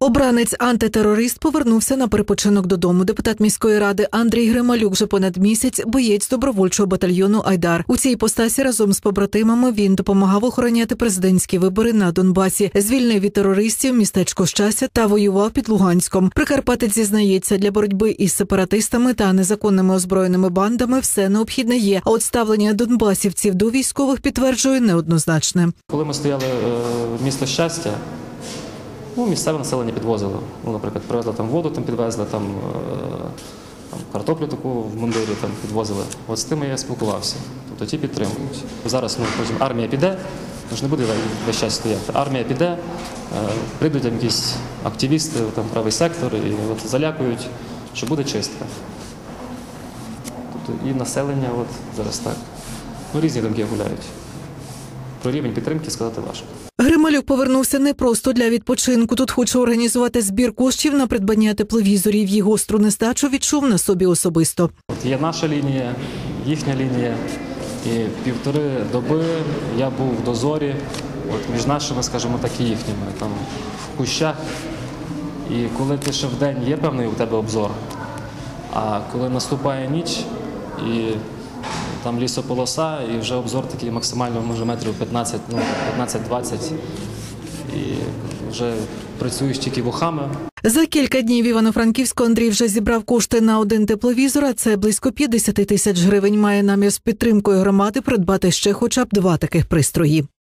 Обранець-антитерорист повернувся на перепочинок додому. Депутат міської ради Андрій Грималюк вже понад місяць боєць добровольчого батальйону «Айдар». У цій іпостасі разом з побратимами він допомагав охороняти президентські вибори на Донбасі, звільнив від терористів містечко Щастя та воював під Луганськом. Прикарпатець зізнається, для боротьби із сепаратистами та незаконними озброєними бандами все необхідне є. А от ставлення донбасівців до військових підтверджує неоднозначне. Коли ми стояли в місто Щастя, місцеве населення підвозило. Наприклад, привезли там воду, підвезли, картоплю таку в мундирі підвозили. От з тими я спілкувався. Тобто ті підтримують. Зараз потім армія піде, тож не буде весь час стояти. Армія піде, прийдуть якісь активісти, правий сектор і залякують, що буде чистка. Тобто і населення зараз так. Різні думки гуляють. Про рівень підтримки сказати важко. Грималюк повернувся не просто для відпочинку. Тут хоче організувати збір коштів на придбання тепловізорів. Їх гостру нестачу відчув на собі особисто. Є наша лінія, їхня лінія. І 1,5 доби я був в дозорі між нашими, скажімо так, і їхніми. В кущах. І коли ти ще вдень є певний у тебе обзор, а коли наступає ніч і там лісополоса, і вже обзор такий максимально, може, метрів 15-20, і вже працюєш тільки вухами. За кілька днів Івано-Франківську Андрій вже зібрав кошти на один тепловізор, а це близько 50 тисяч гривень. Має намір з підтримкою громади придбати ще хоча б 2 таких пристрої.